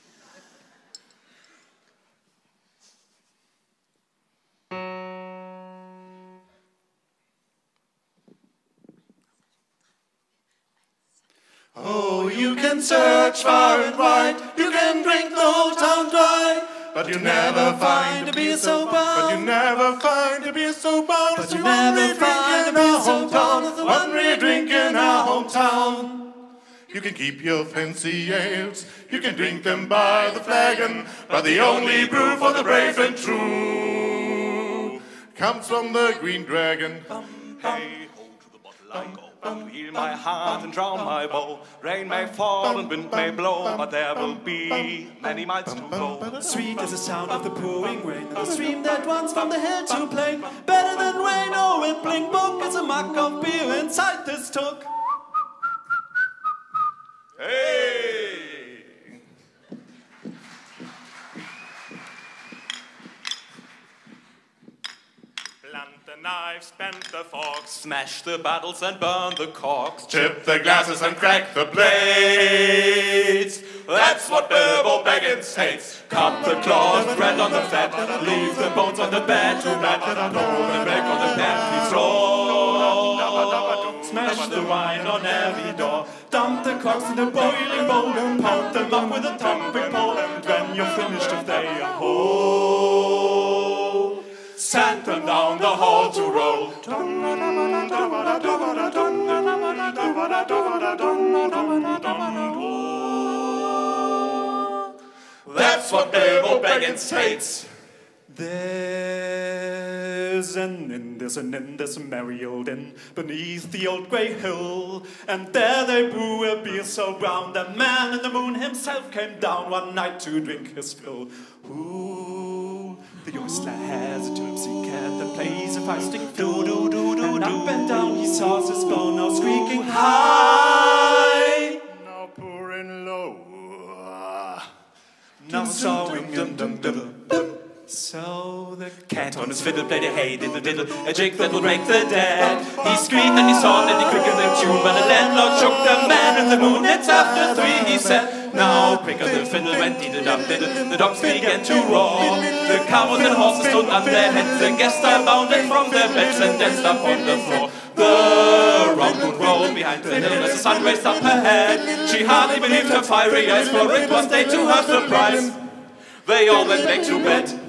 Oh, you can search far and wide, you can drink the whole town dry, but you never find a beer so bound. But you never find a beer so bound. But you never find a beer so bound as the one we drink in our hometown. You can keep your fancy ales, you can drink them by the flagon, but the only brew for the brave and true comes from the Green Dragon. Hey, hold to the bottle I go. Heal my heart and drown my woe. Rain may fall and wind may blow, but there will be many miles to go. Sweet is the sound of the pouring rain, and the stream that runs from the hill to plain. Better than rain or rippling brook is a mug of beer inside this took. Hey! Blunt the knives, bend the forks, smash the bottles and burn the corks, Chip the glasses and crack the plates. That's what Bilbo Baggins hates. Cut the claws, thread on the fat, leave the bones on the bed to rat, throw them back on the pantry floor. Smash the wine on every door, dump the cocks in the boiling bowl, pound them up with a tumbling pole, and when you're finished if they are whole, send them down the hall to roll. That's what Bilbo Baggins hates. There's an inn, there's an inn, there's a merry old inn beneath the old grey hill, and there they brew a beer so brown the man in the moon himself came down one night to drink his fill. Ooh, the ostler has a tipsy cat that plays a feisty fiddle, do do do, and up and down he saws his bone now squeaking high, now pouring low, now sawing dum dum dum dum. So the cat on his fiddle played a hey diddle diddle, a jig that will break the dead. He screamed and he sawed and he quickened the tune, but the landlord shook the man in the moon. It's after three, he said. Now pick up the fiddle went diddle dum diddle. The dogs began to roar. The cows and horses stood on their heads. The guests are bounded from their beds and danced up on the floor. The round moon rolled behind the hill as the sun raised up her head. She hardly believed her fiery eyes, for it was day to her surprise. They all went back to bed.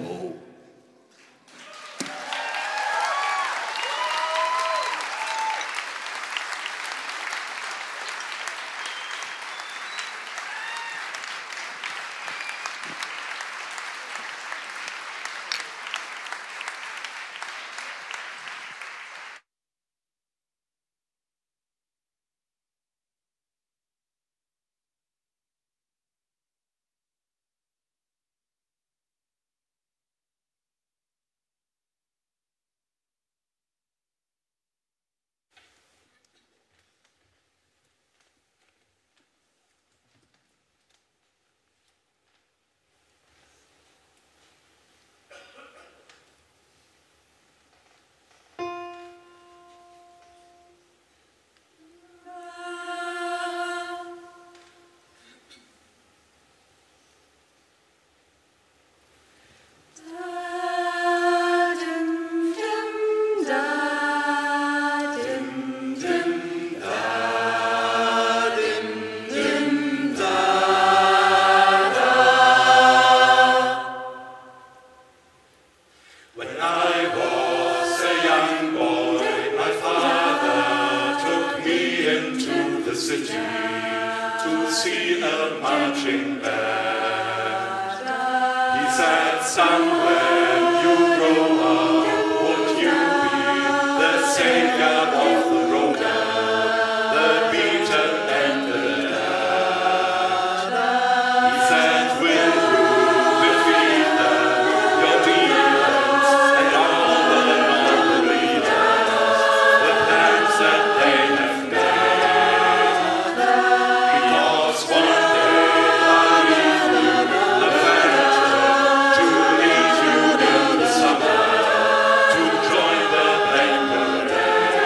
city to see a marching band. He said, son, when you grow up, won't you be the savior of the broken, the beaten and the dead? He said, will you defeat them, your demons and all the non-believers, the plans that they have made? Because one day I'll leave you the phantom to lead you in the summer to join the Black Parade.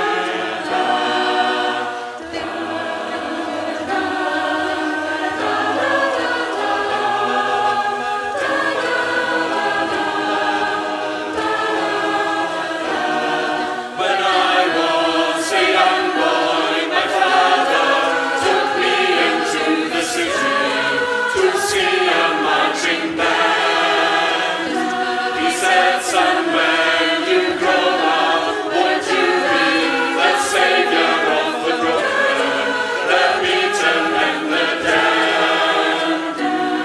When I was a young boy, my father took me into the city to see a marching band. He said, son, when you grow up, won't you be the savior of the broken, the beaten and the dead?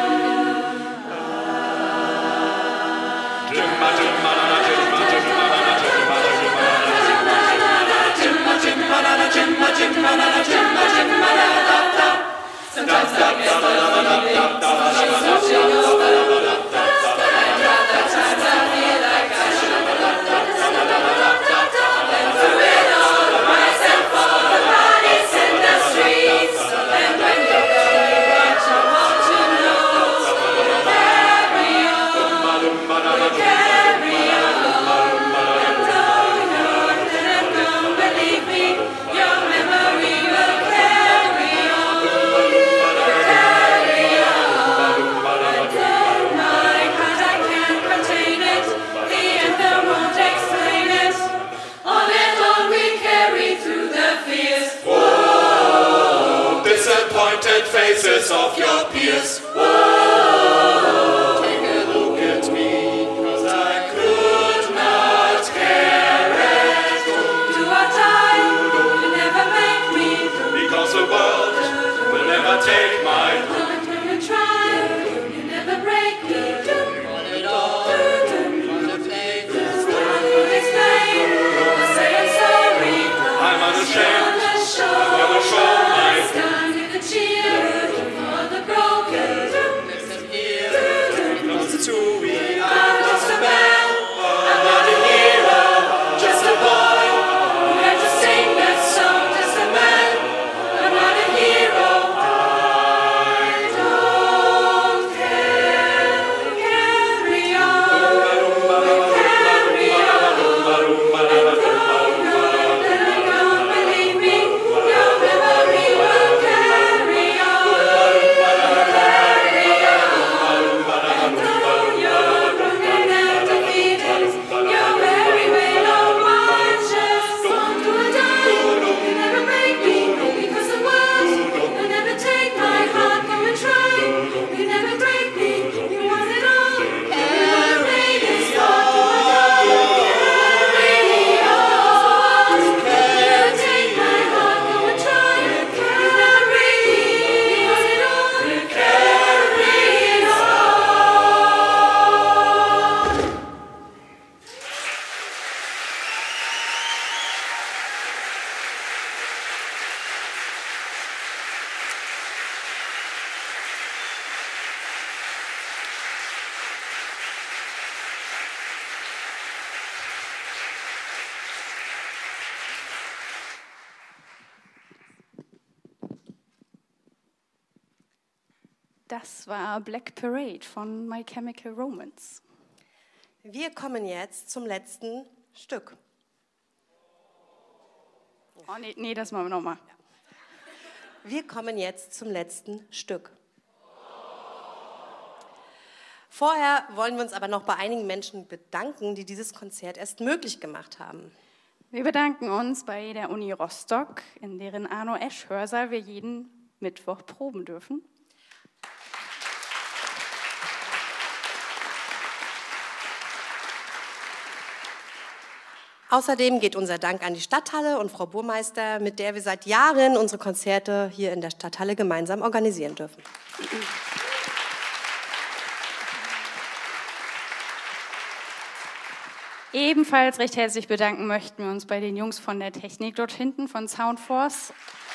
Jimma, jimma, na, na, jimma, jimma, na, na, jimma, jimma, na, na, jimma, jimma, na, na, jimma, jimma, na, na, jimma, jimma, na, na, da, da. Sometimes I get so lonely, she's watching over me. And other times I feel like I should. And through it all, myself for the bodies in the streets. And when you carry what you want to know, carry on, carry on. And though you're dead and gone, believe me, your memory will carry on. Carry on. And oh my, 'cause I can't contain it. The anthem won't explain it. On and on we carry through the fears. Whoa, disappointed faces of your peers. Whoa, take a look at me, 'cause I could not care it. Do or die, you never make me. Because the world will never take my heart. When you try, you never break me. Want it all, want to play this. I could explain, I'll say I'm sorry. I'm unashamed, I'm gonna show my stand with a cheer for the broken. Listen here, close to me. I'm just a man, I'm not a hero, just a boy who had to sing that song. Just a man, I'm not a hero. I don't care. Carry on, carry on. And though you're dead and gone, believe me, your memory will carry on. Carry on. And though you're broken and defeated, your very will on marches. On to a die, you never break me, because the world will never take my heart. Come and try, you never break me, you want it all. Carry this on to a die. Carry on. Never take my heart. Come and try, carry, you want it all. Carry on. Das war Black Parade von My Chemical Romance. Wir kommen jetzt zum letzten Stück. Oh nee, nee, das machen wir nochmal. Wir kommen jetzt zum letzten Stück. Vorher wollen wir uns aber noch bei einigen Menschen bedanken, die dieses Konzert erst möglich gemacht haben. Wir bedanken uns bei der Uni Rostock, in deren Arno Esch Hörsaal wir jeden Mittwoch proben dürfen. Außerdem geht unser Dank an die Stadthalle und Frau Burmeister, mit der wir seit Jahren unsere Konzerte hier in der Stadthalle gemeinsam organisieren dürfen. Ebenfalls recht herzlich bedanken möchten wir uns bei den Jungs von der Technik dort hinten, von Soundforce.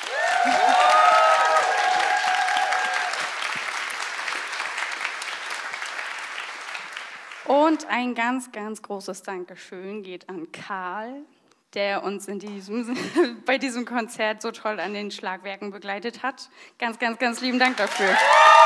Und ein ganz, ganz großes Dankeschön geht an Karl, der uns in diesem, bei diesem Konzert so toll an den Schlagwerken begleitet hat. Ganz, ganz, ganz lieben Dank dafür.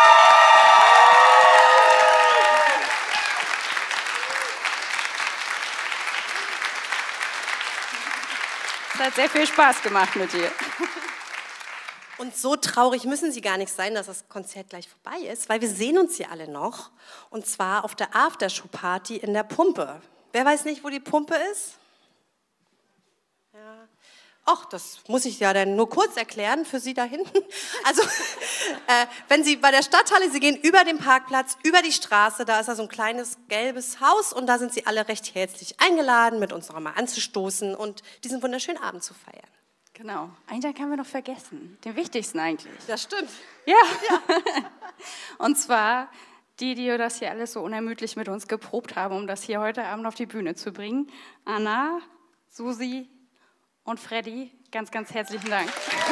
Es hat sehr viel Spaß gemacht mit dir. Und so traurig müssen Sie gar nicht sein, dass das Konzert gleich vorbei ist, weil wir sehen uns hier alle noch. Und zwar auf der Aftershow-Party in der Pumpe. Wer weiß nicht, wo die Pumpe ist? Ja. Ach, das muss ich ja dann nur kurz erklären für Sie da hinten. Also, äh, wenn Sie bei der Stadthalle, Sie gehen über den Parkplatz, über die Straße, da ist da so ein kleines gelbes Haus und da sind Sie alle recht herzlich eingeladen, mit uns noch einmal anzustoßen und diesen wunderschönen Abend zu feiern. Genau, einen Tag haben wir noch vergessen, den wichtigsten eigentlich. Das stimmt. Ja. ja. Und zwar die, die das hier alles so unermüdlich mit uns geprobt haben, um das hier heute Abend auf die Bühne zu bringen. Anna, Susi und Freddy, ganz, ganz herzlichen Dank.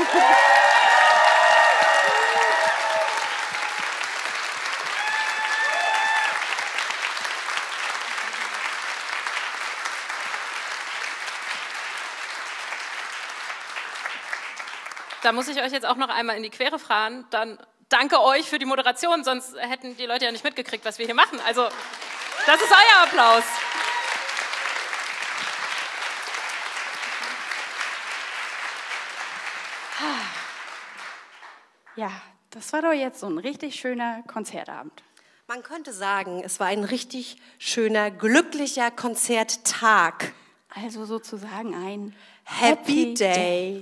Da muss ich euch jetzt auch noch einmal in die Quere fahren. Dann danke euch für die Moderation, sonst hätten die Leute ja nicht mitgekriegt, was wir hier machen. Also, das ist euer Applaus. Ja, das war doch jetzt so ein richtig schöner Konzertabend. Man könnte sagen, es war ein richtig schöner, glücklicher Konzerttag. Also sozusagen ein Happy, Happy Day. Day.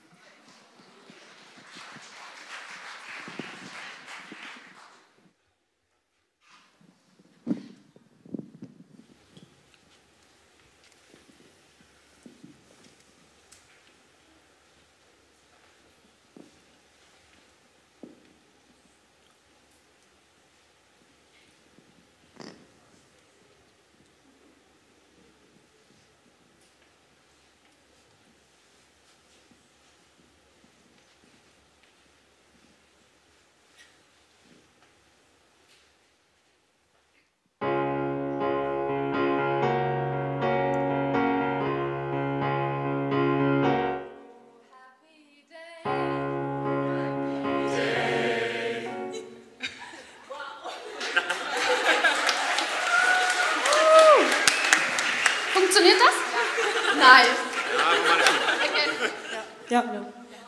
Funktioniert das? Nein. Okay. Ja. ja.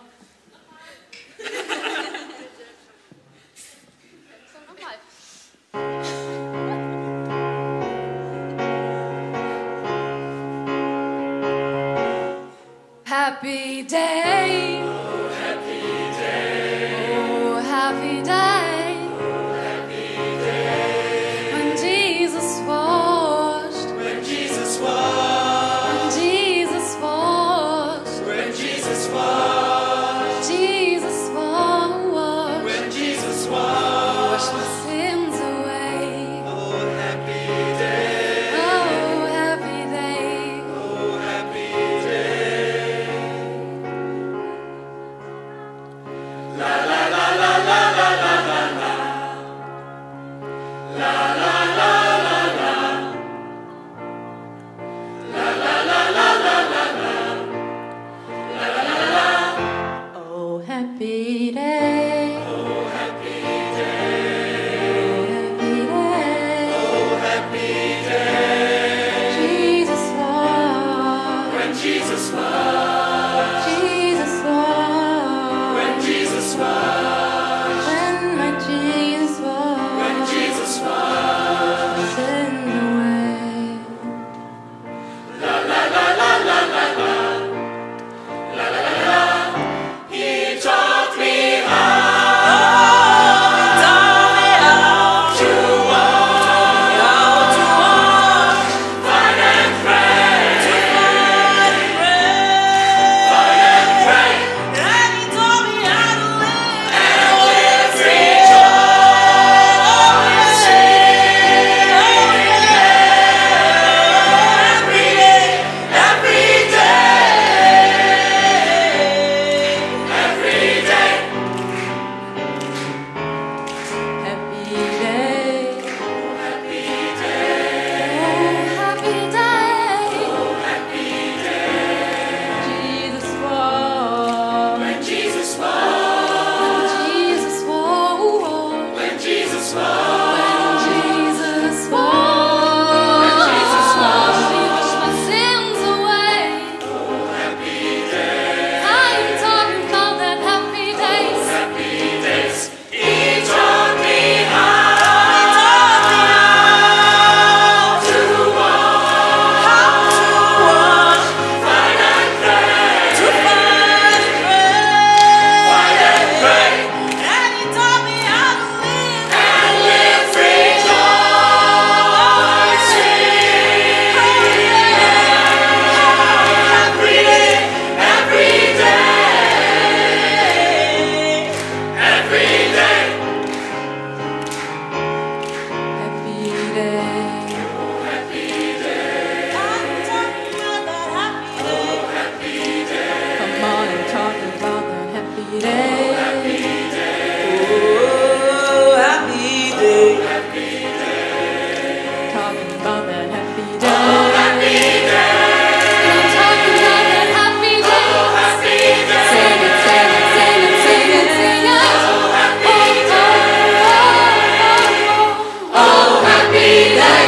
Happy day. Oh, happy day. Oh, happy day. Oh, happy day. When Jesus washed. When Jesus washed. When Jesus washed. When Jesus washed. Jesus washed. When Jesus washed. Washed my sins away. Oh, happy day. Oh, happy day. Oh, happy day. day. Oh, happy day. Talking about that happy day. Oh, happy day. I'm talking about that happy day. Oh, happy day. Sing it, sing it, sing it, sing it, sing it. Oh, happy Oh, day. oh, oh, oh, Oh, happy day.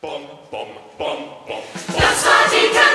Das war die Kantina.